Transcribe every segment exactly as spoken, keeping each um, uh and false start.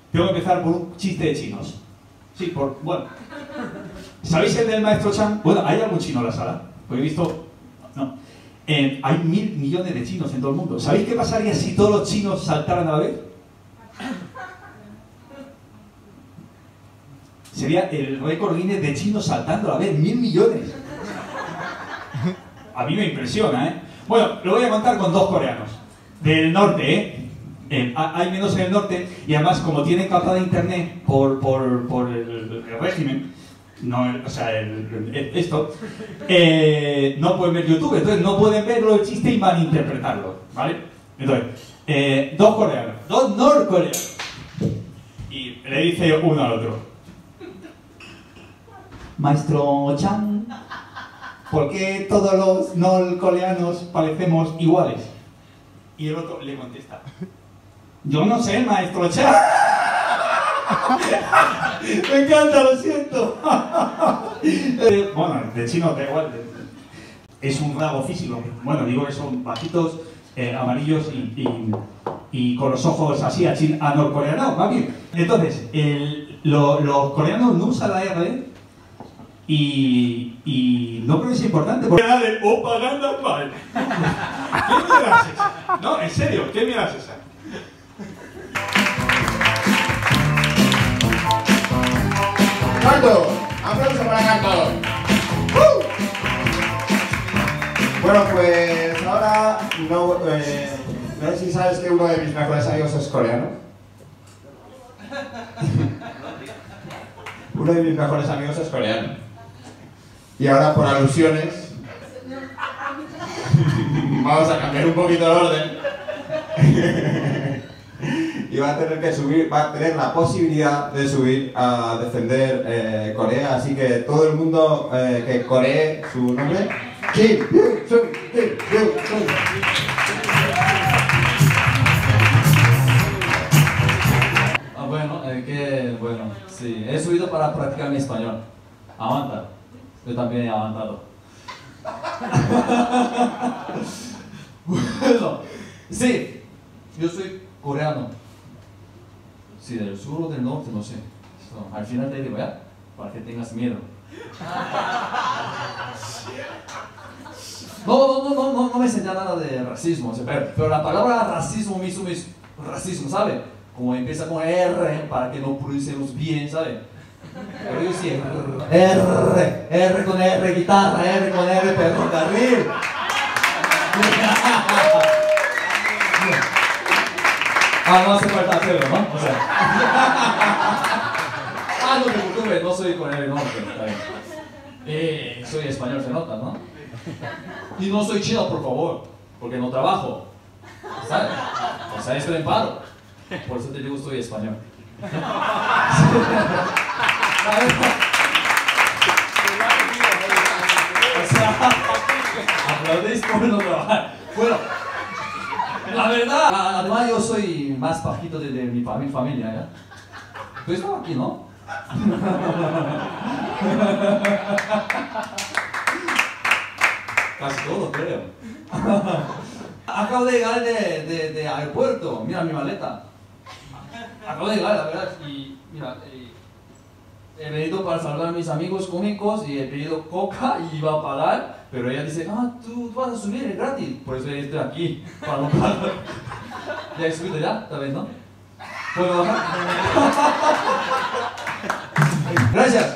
Tengo que empezar por un chiste de chinos. Sí, por... bueno. ¿Sabéis el del maestro Chan? Bueno, ¿hay algún chino en la sala? Porque he visto... no. Eh, hay mil millones de chinos en todo el mundo. ¿Sabéis qué pasaría si todos los chinos saltaran a la vez? Sería el récord Guinness de chinos saltando a la vez, mil millones. A mí me impresiona, ¿eh? Bueno, lo voy a contar con dos coreanos. Del norte, ¿eh? eh hay menos en el norte, y además, como tienen captada internet por, por, por el, el régimen, no, el, o sea, el, el, esto, eh, no pueden ver YouTube, entonces no pueden verlo el chiste y malinterpretarlo, ¿vale? Entonces, eh, dos coreanos, dos norcoreanos, y le dice uno al otro: Maestro Chan, ¿por qué todos los norcoreanos parecemos iguales? Y el otro le contesta: yo no sé, maestro Chan. Me encanta, lo siento. eh, bueno, de chino da igual. Es un rasgo físico. Bueno, digo que son bajitos, eh, amarillos y, y, y con los ojos así a, chin, a norcoreano, más bien. Entonces, el, lo, los coreanos no usan la R y, y no creo que sea importante porque la de propaganda mal. ¿Qué mierda es esa? No, en serio, ¿qué mierda es esa? ¡Canto! ¡Aplauso para Canto! ¡Uh! Bueno, pues ahora no, eh, no sé si sabes que uno de mis mejores amigos es coreano. Uno de mis mejores amigos es coreano. Y ahora, por alusiones, vamos a cambiar un poquito el orden. Y va a tener que subir, va a tener la posibilidad de subir a defender eh, Corea, así que todo el mundo eh, que coree su nombre. Kim Hyun-sung, Kim Hyun-sung. Ah, bueno, eh, que bueno, sí, he subido para practicar mi español. Aguanta, yo también he aguantado. Bueno, sí, yo soy coreano. Sí, del sur o del norte, no sé. So, al final te digo, ¿ya? Para que tengas miedo. No, no, no, no, no, no me enseña nada de racismo, o sea, pero, pero la palabra racismo mismo es racismo, ¿sabe? Como empieza con R para que no pronunciemos bien, ¿sabe? Pero yo sí, R, R con R, guitarra, R con R, ferrocarril. Ah, no hace falta hacerlo, ¿no? O sea. Ah, no te preocupes, no soy con el norte, está bien. Eh, soy español, se nota, ¿no? Y no soy chino, por favor, porque no trabajo, ¿sabes? O sea, estoy en paro. Por eso te digo, soy español. O sea, aplaudís por no trabajar. Bueno. La verdad, además yo soy más bajito de, de mi, mi familia, ¿ya? Tú estabas aquí, ¿no? Casi todo, creo. Acabo de llegar de, de, de aeropuerto, mira mi maleta. Acabo de llegar, la verdad, y mira, eh, he venido para salvar a mis amigos cómicos y he pedido coca y iba a pagar, pero ella dice, ah, tú, tú vas a subir, es gratis. Por eso estoy aquí, para no pagar. ¿Ya he subido ya? ¿Está bien, no? ¿Puedo bajar? Gracias.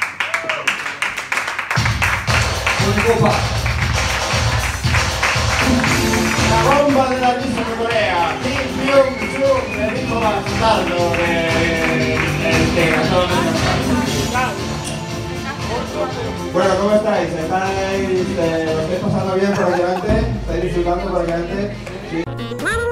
Con copa. La bomba de la risa de Corea. Kim Hyun-sung le dijo a Gonzalo de el que ganó el Bueno, ¿cómo estáis? ¿Estáis, eh, ¿Lo estáis pasando bien por aquí delante? ¿Estáis disfrutando por aquí delante? Sí.